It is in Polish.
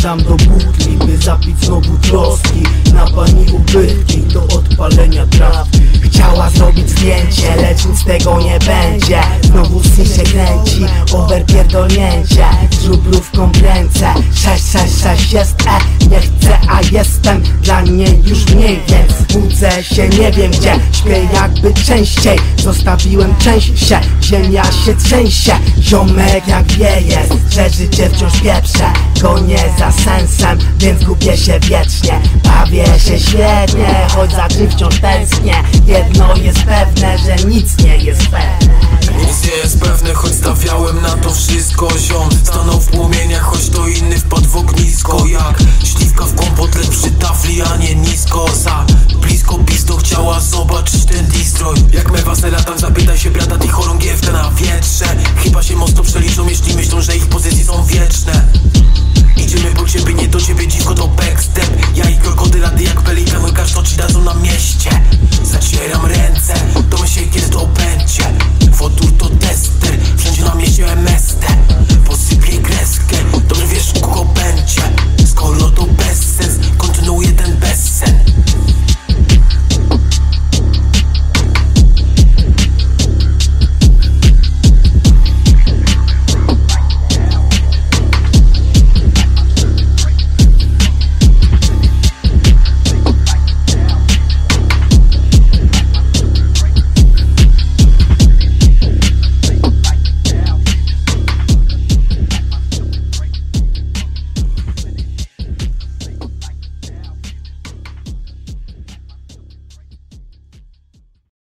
Siadam do butli, by zapić znowu troski. Na pani ubytki do odpalenia trawki. Chciała zrobić zdjęcie, lecz nic z tego nie będzie. Znowu syn się kręci, overpierdolnięcie. Żubrówką w ręce, 666 jest nie chcę, a jestem dla niej już mniej. Więc budzę się nie wiem gdzie, śpię jakby częściej. Zostawiłem część się, ziemia się trzęsie. Ziomek jak wieje, że życie wciąż pieprze. Gonię za sensem, więc gubię się wiecznie. Bawię się świetnie, choć za czym wciąż tęsknię. Jedno jest pewne, że nic nie jest pewne. Nic nie jest pewne, choć stawiałem na to wszystko, ziom.